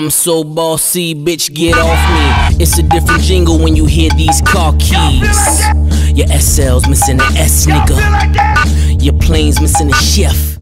I'm so bossy, bitch, get off me. It's a different jingle when you hear these car keys. Your SL's missing an S, nigga. Your plane's missing a chef.